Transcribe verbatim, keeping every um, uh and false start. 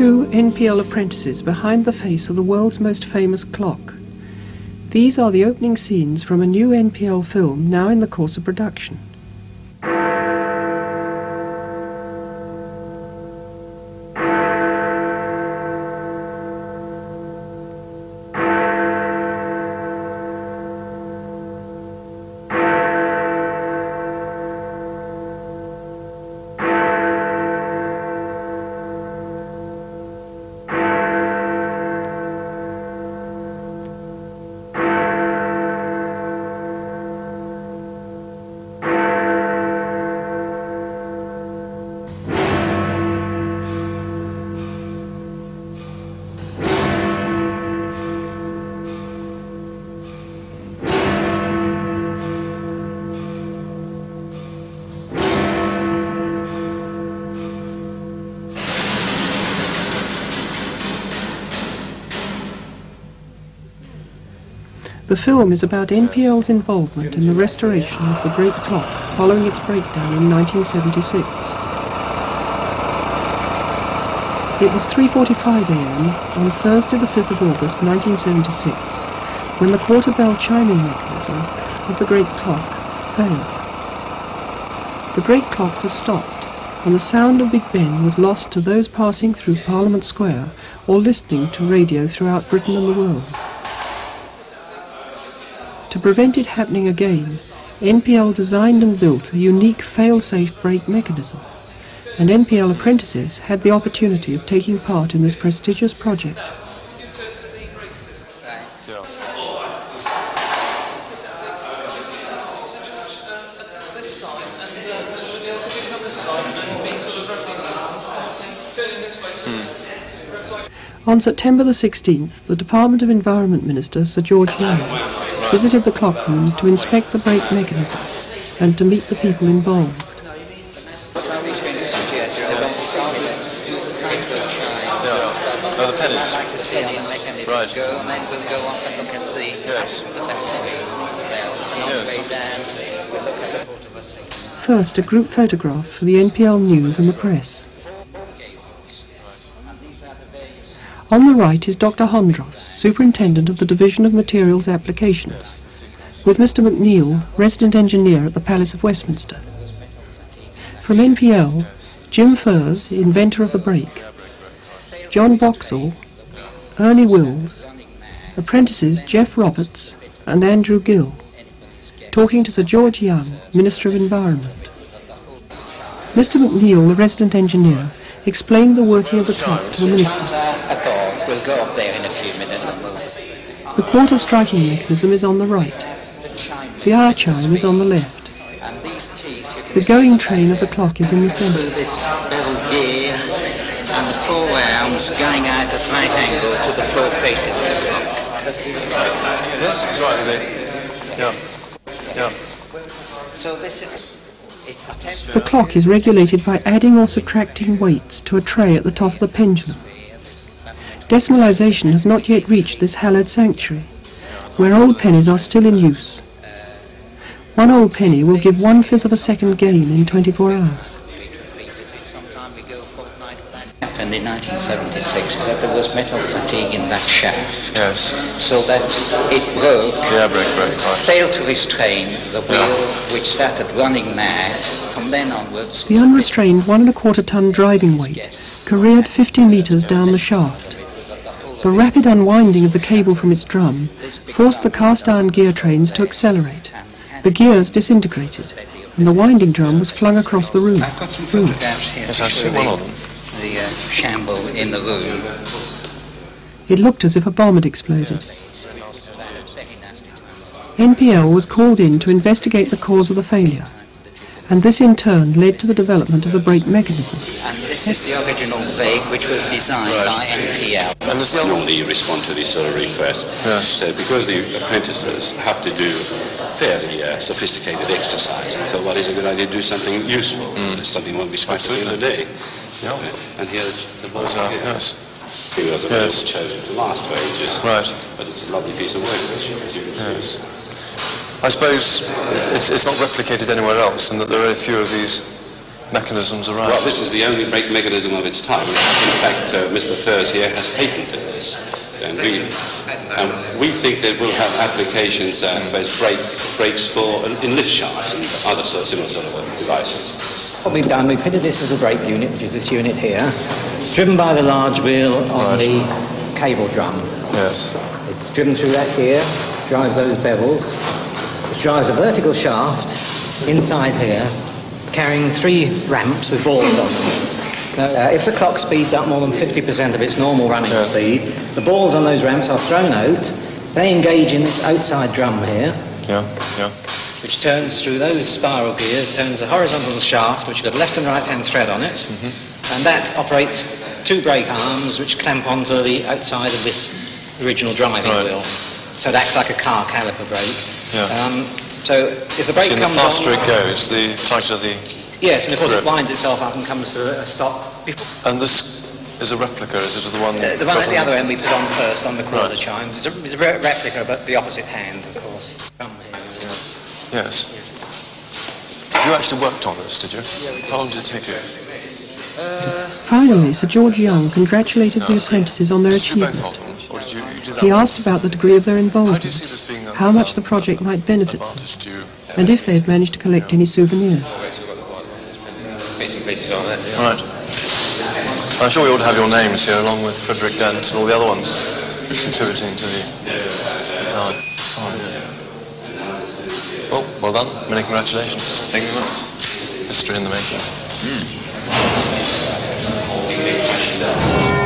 two N P L apprentices behind the face of the world's most famous clock. These are the opening scenes from a new N P L film now in the course of production. The film is about N P L's involvement in the restoration of the Great Clock following its breakdown in nineteen seventy-six. It was three forty-five a m on Thursday the fifth of August nineteen seventy-six when the quarter bell chiming mechanism of the Great Clock failed. The Great Clock was stopped and the sound of Big Ben was lost to those passing through Parliament Square or listening to radio throughout Britain and the world. To prevent it happening again, N P L designed and built a unique fail-safe brake mechanism, and N P L apprentices had the opportunity of taking part in this prestigious project. On September the sixteenth, the Department of Environment Minister, Sir George Young, visited the clock room to inspect the brake mechanism and to meet the people involved. Oh, the pennies. Right. Yes. Yes. First, a group photograph for the N P L News and the press. On the right is Doctor Hondros, Superintendent of the Division of Materials Applications, with Mister McNeill, Resident Engineer at the Palace of Westminster. From N P L, Jim Furrs, inventor of the brake, John Boxall, Ernie Wills, apprentices Jeff Roberts and Andrew Gill, talking to Sir George Young, Minister of Environment. Mister McNeill, the Resident Engineer, explained the working of the clock to the Minister. We'll go up there in a few minutes. The quarter striking mechanism is on the right. The hour chime is on the left. The going train of the clock is in the centre. This little gear and the four arms going out at right angle to the four faces of the clock. Yes, that's right, yeah. Yeah. So this is... The clock is regulated by adding or subtracting weights to a tray at the top of the pendulum. Decimalisation has not yet reached this hallowed sanctuary, where old pennies are still in use. One old penny will give one-fifth of a second gain in twenty-four hours. And in nineteen seventy-six is that there was metal fatigue in that shaft. Yes. So that it broke, yeah, broke, broke, right. failed to restrain the wheel, yeah. which started running mad. From then onwards... The unrestrained one and a quarter ton driving weight careered fifty metres down the shaft. The rapid unwinding of the cable from its drum forced the cast-iron gear trains to accelerate. The gears disintegrated, and the winding drum was flung across the room. I've got some photographs here. Yes, I've seen one of them. The uh, shamble in the room. It looked as if a bomb had exploded. N P L was called in to investigate the cause of the failure, and this in turn led to the development of the brake mechanism. And this is the original brake which was designed right. by N P L. And there's the other normally respond to these sort of requests. Yes. So because the apprentices have to do fairly uh, sophisticated exercise, I thought, well, it's a good idea to do something useful, mm. something won't be spent in the day. Yeah. And here's the box. Uh, yes. It was a yes. chosen for last for ages. Right. But it's a lovely piece of work, as you can yes. see. I suppose it, it's, it's not replicated anywhere else, and that there are a few of these mechanisms around. Well, this is the only brake mechanism of its type. In fact, uh, Mister Furs here has patented this. And we, um, we think that we'll have applications uh, for as brake, brakes for uh, in lift shafts and other sort of similar sort of devices. What we've done, we've fitted this little brake unit, which is this unit here. It's driven by the large wheel on Right. the cable drum. Yes. It's driven through that here, drives those bevels, which drives a vertical shaft inside here, carrying three ramps with balls on them. Now, uh, if the clock speeds up more than fifty percent of its normal running Yeah. speed, the balls on those ramps are thrown out. They engage in this outside drum here, Yeah, yeah. which turns through those spiral gears, turns a horizontal shaft, which has got a left and right hand thread on it, Mm-hmm. and that operates two brake arms, which clamp onto the outside of this original driving Right. wheel. So it acts like a car caliper brake. Yeah. Um, so if the brake See, and the comes faster on, it goes, the tighter the... yes, and of course grip. it winds itself up and comes to a stop. Before, And this is a replica, is it, of the one... uh, the one at the other end we put on first on the quarter Right. chimes. It's a, it's a re- replica, but the opposite hand, of course. Drum here. Yes. You actually worked on this, did you? How long did it take you? Finally, Sir George Young congratulated the apprentices on their Did you do both achievement. of them, or did you, you do that He one? asked about the degree of their How do you involvement, see this being a, how much the um, project might benefit them, advantage to you? and if they had managed to collect any souvenirs. Bits and pieces on it. All right. I'm sure we ought to have your names here, along with Frederick Dent and all the other ones contributing to the design. Fine. Well, well done. Many congratulations. Thank you very much. History in the making. Mm.